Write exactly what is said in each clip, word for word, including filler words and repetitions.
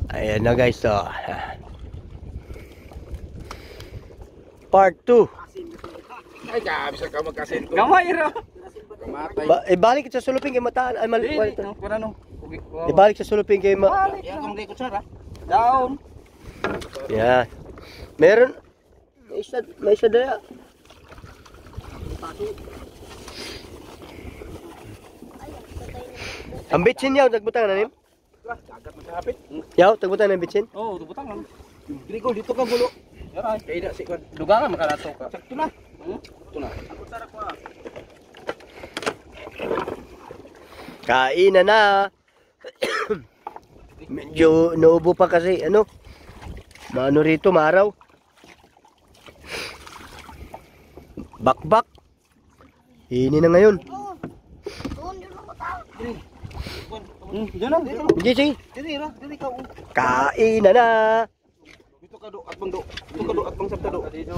Ayan na guys, so part two. Ay, kabisa ka magkasin ko. Gamay ra. Ba, ibalik sa sulupin kay mataan. Ay, mali. Ano? Ibalik sa sulupin kay ma... Ya, kung di kutsara. Down. Yan. Meron. May isa, may isa daya. Ang bitsin yaw, tagbutang na nim? Dagat magkahapit. Yaw, tagbutang na bitsin? Oh, tubutang lang. Grigol, dito ka gulo. Yaray, kay da si kon. Dugangan makalato ka. Sakto na. Hmm? Ito na. Kutsara ko. Kain na na. Medyo naubo pa kasi, ano? Maano rito, maaraw. Bakbak. Ini na ngayon. Hmm, diyan lang, dito. Sige, sige. Dili ra, dili ka. Kain na na. Dito ka do at bang do. Dito ka do at bang sabta do. Dito.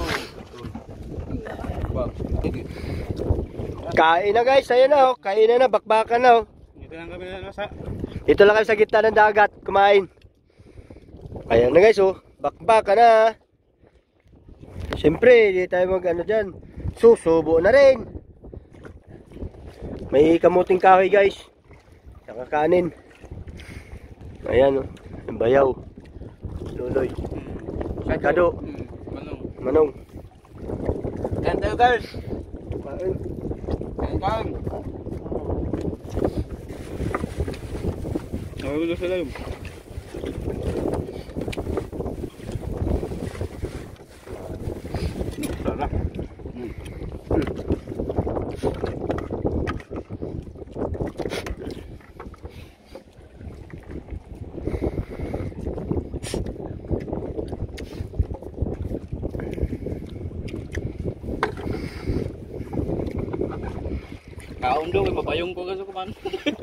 Kain na guys, ayan na oh. Kain na na, bakbakan na oh. Dito lang kami na sa. Ito lang kami sa gitna ng dagat, kumain. Ayan na guys oh, bakbakan na. Siyempre, di tayo mag ano dyan. Susubo na rin. May kamuting kahoy guys. Saka kanin. Ayan oh, yung bayaw. Luloy. Kado. Manong. Manong. Kain tayo guys. Kain. Kain kain. Nawala na sila yung. Sarap. Kaon daw, mabayong ko kasi kuman.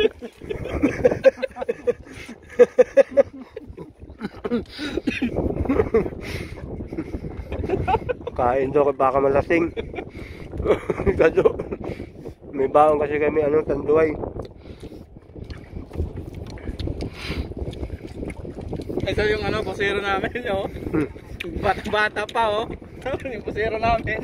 Kain daw, baka malasing. Kado. May baon kasi kami, ano, tanduay. Ito yung ano, pusero namin, oh. Bata-bata pa, oh. Yung pusero namin.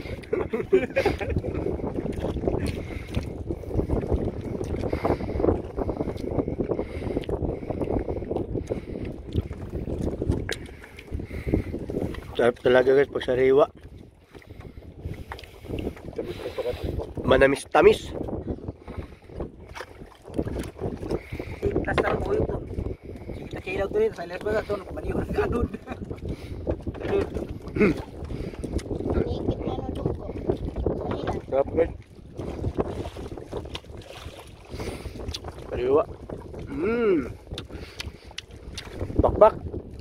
Sarap talaga guys pag sariwa. Manamis-tamis. Kasar mo ito. Kita kailaw to rin, sa ilas ba ito, maliwan ka doon. Sarap guys. Sariwa. Mmm. Bakbak.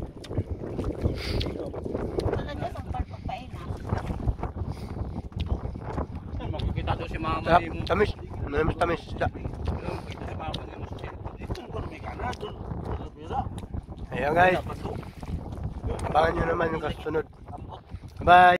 Makikita doon si mama Sarap, mo. tamis. Manamis-tamis. Makikita si mama mo. Ito ko may kanan doon. Ayan guys. Abangan nyo naman yung kasunod. Bye!